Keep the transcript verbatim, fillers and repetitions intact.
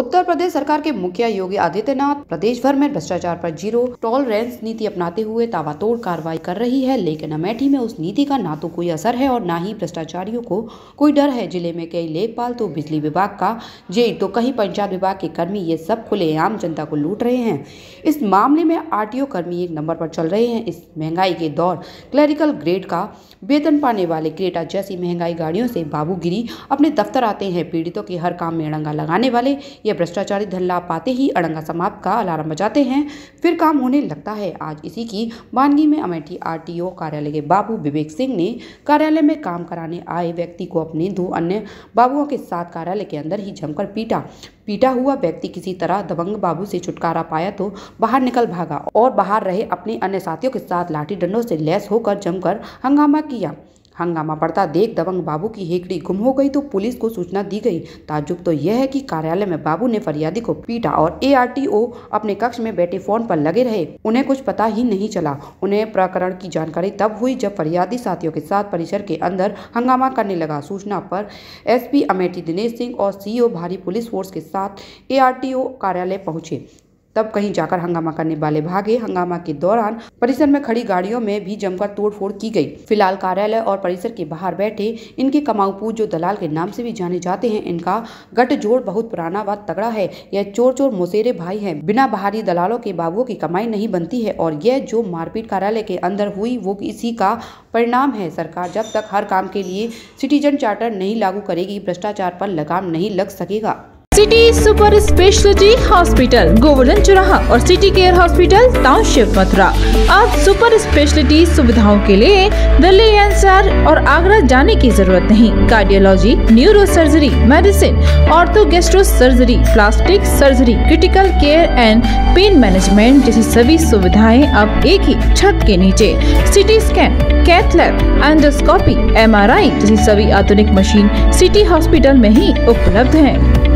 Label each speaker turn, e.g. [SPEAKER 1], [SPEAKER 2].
[SPEAKER 1] उत्तर प्रदेश सरकार के मुखिया योगी आदित्यनाथ प्रदेश भर में भ्रष्टाचार पर जीरो टॉलरेंस नीति अपनाते हुए ताबड़तोड़ कार्रवाई कर रही है, लेकिन अमेठी में उस नीति का ना तो कोई असर है और ना ही भ्रष्टाचारियों को कोई डर है। जिले में कई लेखपाल तो बिजली विभाग का जेट तो कहीं पंचायत विभाग के कर्मी ये सब खुलेआम जनता को लूट रहे हैं। इस मामले में आरटीओ कर्मी एक नंबर पर चल रहे हैं। इस महंगाई के दौर क्लरिकल ग्रेड का वेतन पाने वाले क्रेटा जैसी महंगाई गाड़ियों से बाबूगिरी अपने दफ्तर आते हैं। पीड़ितों के हर काम में अड़ंगा लगाने वाले ये भ्रष्टाचारी धन लाभ पाते ही अड़ंगा समाप्त का अलार्म बजाते हैं, फिर काम होने लगता है। आज इसी की वानगी में अमेठी आरटीओ कार्यालय के बाबू विवेक सिंह ने कार्यालय में काम कराने आए व्यक्ति को अपने दो अन्य बाबुओं के साथ कार्यालय के अंदर ही जमकर पीटा। पीटा हुआ व्यक्ति किसी तरह दबंग बाबू से छुटकारा पाया तो बाहर निकल भागा और बाहर रहे अपने अन्य साथियों के साथ लाठी डंडों से लैस होकर जमकर हंगामा किया। हंगामा पड़ता देख दबंग बाबू की हेकड़ी गुम हो गई तो पुलिस को सूचना दी गई। ताज्जुब तो यह है कि कार्यालय में बाबू ने फरियादी को पीटा और एआरटीओ अपने कक्ष में बैठे फोन पर लगे रहे। उन्हें कुछ पता ही नहीं चला। उन्हें प्रकरण की जानकारी तब हुई जब फरियादी साथियों के साथ परिसर के अंदर हंगामा करने लगा। सूचना पर एसपी अमेठी दिनेश सिंह और सीओ भारी पुलिस फोर्स के साथ एआरटीओ कार्यालय पहुंचे। तब कहीं जाकर हंगामा करने वाले भागे। हंगामा के दौरान परिसर में खड़ी गाड़ियों में भी जमकर तोड़फोड़ की गई। फिलहाल कार्यालय और परिसर के बाहर बैठे इनके कमाऊपूत जो दलाल के नाम से भी जाने जाते हैं, इनका गठजोड़ बहुत पुराना व तगड़ा है। यह चोर चोर मोसेरे भाई हैं। बिना बाहरी दलालों के बाबुओं की कमाई नहीं बनती है और यह जो मारपीट कार्यालय के अंदर हुई वो इसी का परिणाम है। सरकार जब तक हर काम के लिए सिटीजन चार्टर नहीं लागू करेगी, भ्रष्टाचार पर लगाम नहीं लग सकेगा।
[SPEAKER 2] City super speciality hospital Govardhan चौराहा और city care hospital township Mathura. अब सुपर स्पेशलिटी सुविधाओं के लिए दिल्ली एनसीआर और आगरा जाने की जरूरत नहीं। Cardiology, neuro surgery, medicine, ortho gastro surgery, plastic surgery, critical care and pain management जैसी सभी सुविधाएं अब एक ही छत के नीचे। CT scan, cath lab, endoscopy, MRI जैसी सभी आधुनिक मशीन सिटी हॉस्पिटल में ही उपलब्ध है।